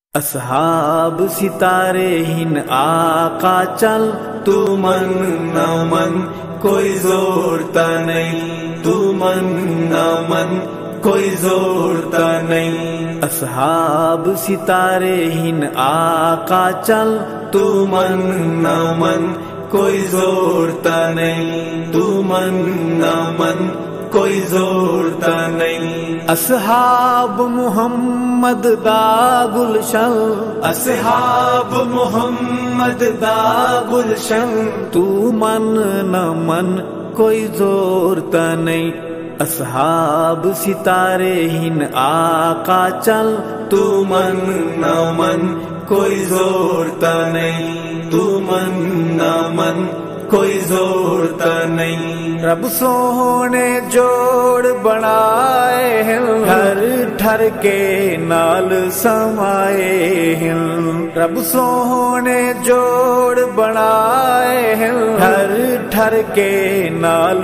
اصحاب ستارے ہن آقا چل، تو من نہ من کوئی زورتا نہیں، تو من نہ من کوئی زورتا نہیں۔ اصحاب ستارے ہن آقا چل، تو من نہ من کوئی زورتا نہیں، تو من نہ من کوئی زورتا نہیں۔ اصحاب محمد دا گلشن، اصحاب محمد دا گلشن، تو من نہ من کوئی زورتا نہیں۔ اصحاب ستارے ہن آقا چل، تو من نہ من کوئی زورتا نہیں، تو من نہ من کوئی زورتا نہیں۔ رب سونے جوڑ بنائے ہیں، ٹھر ٹھر کے نال سمائے ہیں۔ رب سونے جوڑ بنائے ہیں، ٹھر ٹھر کے نال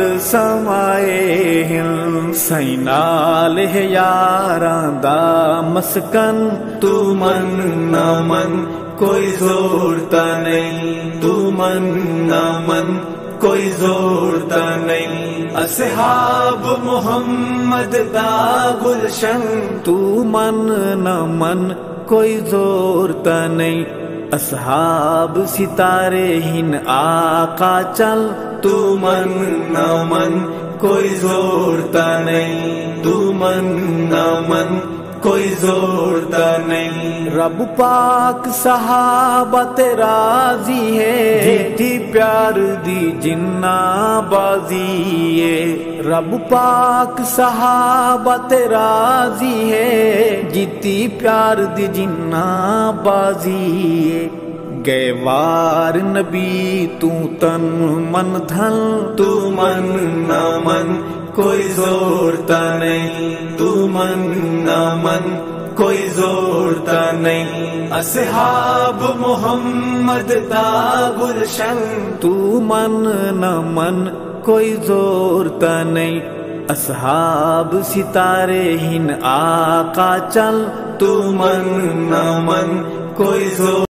سمائے ہیں۔ سائیں نال ہے یاراں دا مسکن، تو من نہ من کوئی زورتا نہیں، تو من نہ من کوئی زورتا نہیں۔ اصحاب محمد دا گلشن، تو من نہ من کوئی زورتا نہیں۔ اصحاب ستارے ہن آقا چل، تو من نہ من کوئی زورتا نہیں، تو من نہ من کوئی زورتا نہیں۔ رب پاک صحابہ تے راضی ہے، جیتی پیار دی جنہ بازی ہے۔ رب پاک صحابہ تے راضی ہے، جیتی پیار دی جنہ بازی ہے۔ گئے وار نبی تو تن من دھن، تو من نہ من کوئی زورتا نہیں، تو من نہ من کوئی زورتا نہیں۔ اصحاب محمد دا گلشن، تو من نہ من کوئی زورتا نہیں۔ اصحاب ستارے ہن آقا چل، تو من نہ من کوئی زورتا